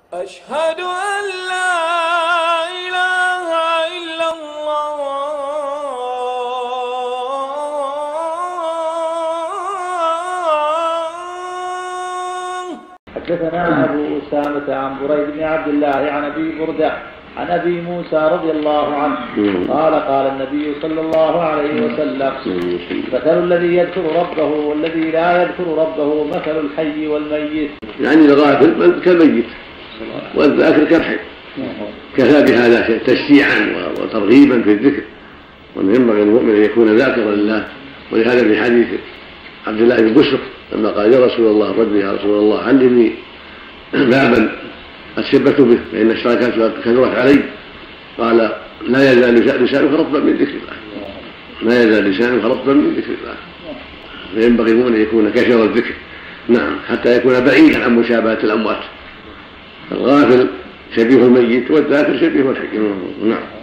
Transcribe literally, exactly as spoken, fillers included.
أشهد أن لا إله إلا الله. حدثنا أبو أسامة عن بريد بن عبد الله عن أبي بردة عن أبي موسى رضي الله عنه قال قال النبي صلى الله عليه وسلم: مثل الذي يذكر ربه والذي لا يذكر ربه مثل الحي والميت. يعني الغافل كالميت والذاكر كالحي، كفى بهذا تشجيعا وترغيبا في الذكر، وأن ينبغي المؤمن أن يكون ذاكرا لله. ولهذا في حديث عبد الله بن بشر لما قال: يا رسول الله ربي يا رسول الله علمني بابا أتشبك به فإن الشركات كثرت علي. قال: لا يزال لسانك رطبا من ذكر الله، لا يزال لسانك رطبا من ذكر الله. فينبغي المؤمن أن يكون كثير الذكر، نعم، حتى يكون بعيدا عن مشابهة الأموات. الغافل شبيه الميت والذاكر شبيه الحي. نعم.